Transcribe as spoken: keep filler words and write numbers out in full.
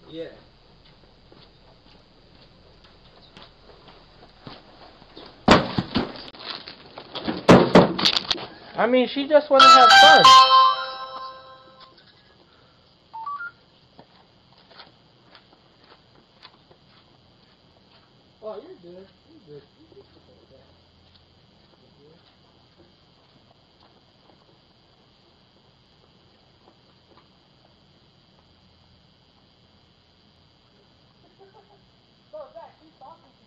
Yeah. I mean, she just want to have fun. Oh, you're good. You're good. You can put that back. You're good. Go back. Keep talking to